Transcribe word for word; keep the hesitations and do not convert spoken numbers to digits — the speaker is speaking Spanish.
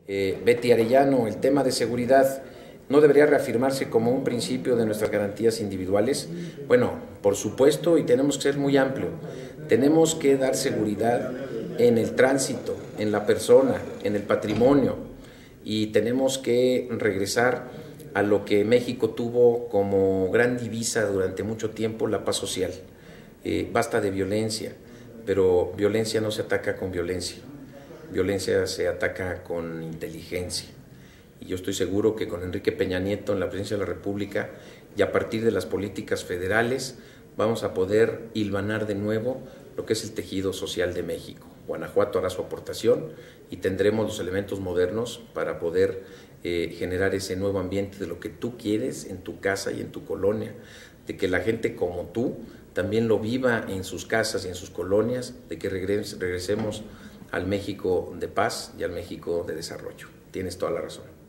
Eh, Betty Arellano, el tema de seguridad no debería reafirmarse como un principio de nuestras garantías individuales. Bueno, por supuesto, y tenemos que ser muy amplio. Tenemos que dar seguridad en el tránsito, en la persona, en el patrimonio, y tenemos que regresar a lo que México tuvo como gran divisa durante mucho tiempo, la paz social. Eh, basta de violencia, pero violencia no se ataca con violencia. Violencia se ataca con inteligencia. Y yo estoy seguro que con Enrique Peña Nieto en la presidencia de la República y a partir de las políticas federales vamos a poder hilvanar de nuevo lo que es el tejido social de México. Guanajuato hará su aportación y tendremos los elementos modernos para poder eh, generar ese nuevo ambiente de lo que tú quieres en tu casa y en tu colonia, de que la gente como tú también lo viva en sus casas y en sus colonias, de que regres, regresemos al México de paz y al México de desarrollo. Tienes toda la razón.